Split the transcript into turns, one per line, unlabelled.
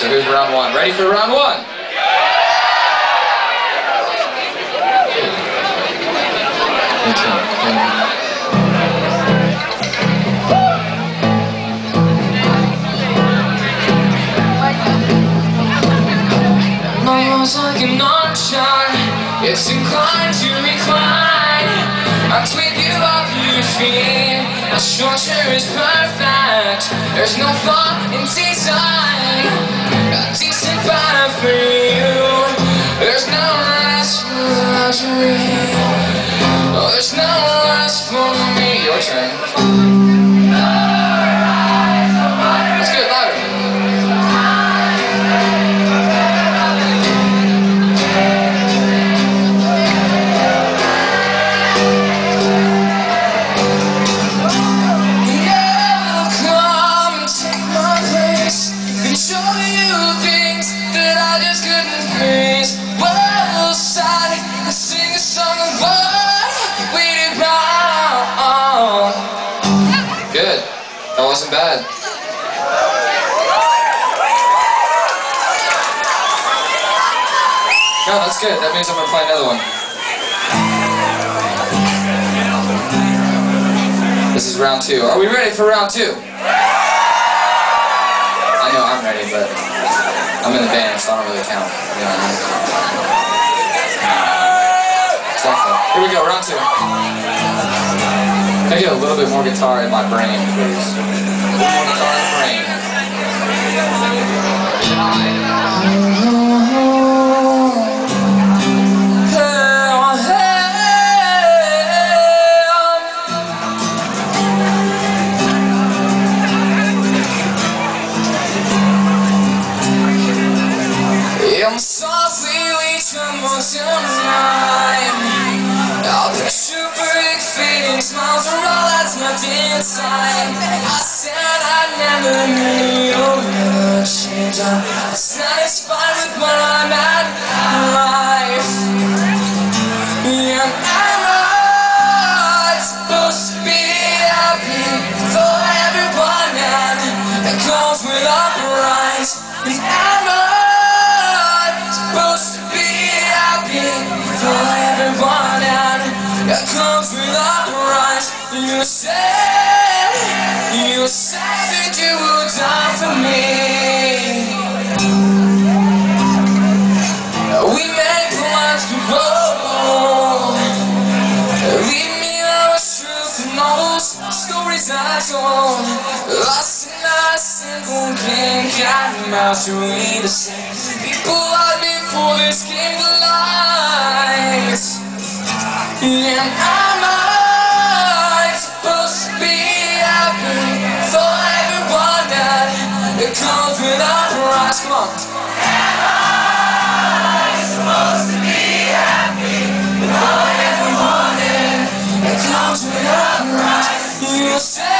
So here's round one. Ready for round one?
My walls like an armchair, it's inclined to recline. I tweak you off your feet, my structure is perfect. There's no flaw in design, a decent vibe for you. There's no rest for luxury, oh, there's no rest for me. Your turn. Let's get louder. Show you things that I just couldn't face. Well, side, sing a song of what we did wrong.
Good. That wasn't bad. No, that's good. That means I'm gonna play another one. This is round two. Are we ready for round two? I know I'm ready, but I'm in the band, so I don't really count. You know what I mean? Exactly. Here we go, round two. Can I get a little bit more guitar in my brain, please? A little more guitar in the brain.
Softly we tremble tonight. I'll picture big fading smiles for all that's left inside. I said I'd never leave, you'll never change. I'm satisfied with where I'm at in life. And am I supposed to be happy for everyone that comes with a price? And am I supposed to be happy for everyone that comes with a price? You said that you would die for me. We made plans to grow. Leave me out of truth and all those stories I told. Lost in a single game, cat and mouse, really the same. People like me for this game of lies. And am I supposed to be happy for everyone that comes with a price? Come on. Am I supposed to be happy for everyone that comes with a price? You say